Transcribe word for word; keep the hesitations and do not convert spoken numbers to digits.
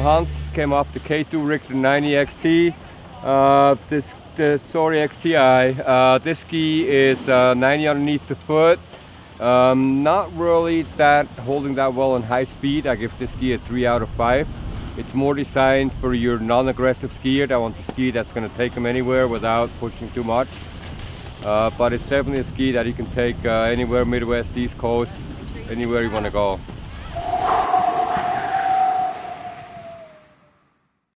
Hans came off the K two Rictor ninety X T. Uh, this the sorry X T I. Uh, this ski is uh, ninety underneath the foot. Um, not really that holding that well in high speed. I give this ski a three out of five. It's more designed for your non-aggressive skier that wants a ski that's going to take them anywhere without pushing too much. Uh, but it's definitely a ski that you can take uh, anywhere, Midwest, East Coast, anywhere you want to go.